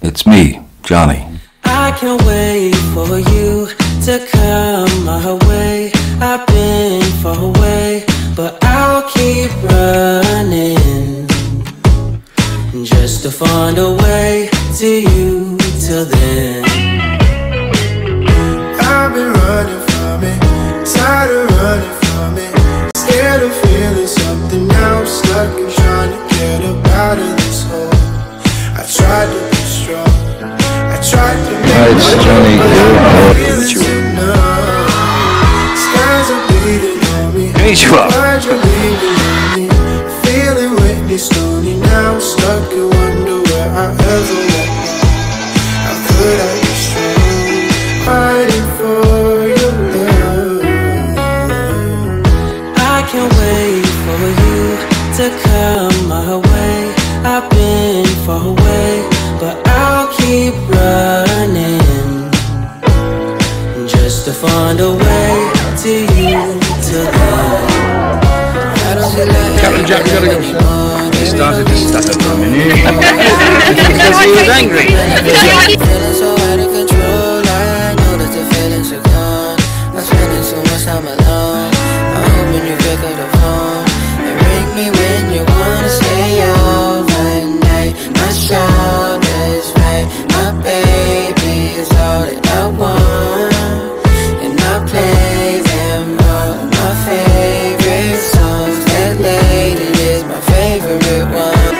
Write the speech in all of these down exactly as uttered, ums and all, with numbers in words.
It's me, Johnny. I can't wait for you to come my way. I've been far away, but I'll keep running just to find a way to you till then. I've been running from it, tired of running from it, scared of feeling something now. I'm stuck and trying to get up out of this hole. I tried to be strong, I tried to make Hi, it's Johnny here. Skies are bleeding on me. Meet you up. Why'd you leave me lonely? Feeling wetly stony. Now I'm stuck and wonder where I ever went. How could I be strong, fighting for your love? I can't wait for you to come my way. I've been far away, but I'll keep running just to find a way to you till then. Captain Jack, we gotta go. He started to stutter for a minute. Because he was angry. Feeling so out of control, I know that the feelings are gone. I'm spending so much time alone. I'm hoping you pick up the phone and ring me when you wanna stay over night. My shoulders right, my baby is all that I want, and I play them all. My favorite songs, that lady is my favorite one.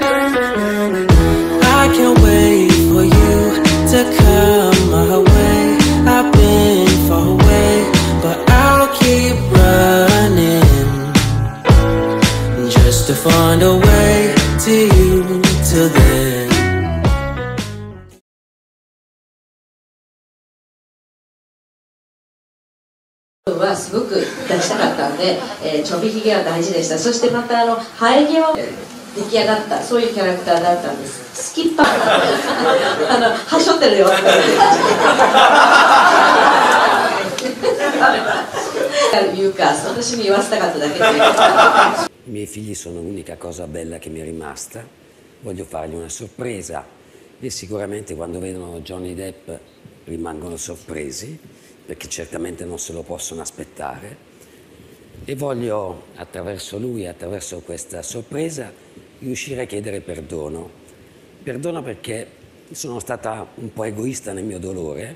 I can't wait for you to come my way. I've been far away, but I'll keep running just to find a way to you till then. はすごく出したかったんで、えー、ちょびひげは大事でした。そしてまたあの生え際出来上がったそういうキャラクターだったんです。スキッパーあのはしょってるよいうか私に言わせたかっただけで。 I miei figli sono l'unica cosa bella che mi è rimasta, voglio fargli una sorpresa e sicuramente quando vedono Johnny Depp rimangono sorpresi perché certamente non se lo possono aspettare e voglio attraverso lui, attraverso questa sorpresa, riuscire a chiedere perdono. Perdono perché sono stata un po' egoista nel mio dolore.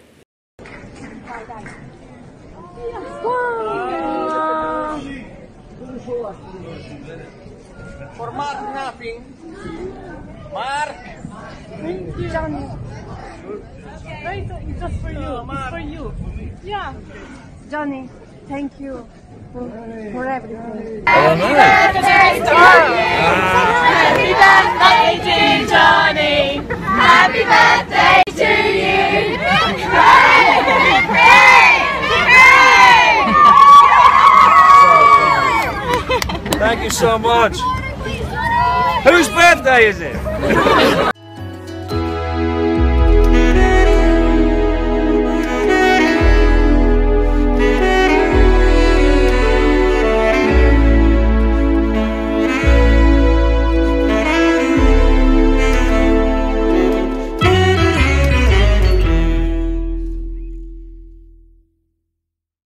For Mark, nothing. Mark! Thank you, Johnny. Right, it's just for you. It's for you. Yeah. Johnny, thank you for, for everything. Happy birthday to Johnny! Happy birthday to you! Hooray! Hooray! Thank you so much. Whose birthday is it?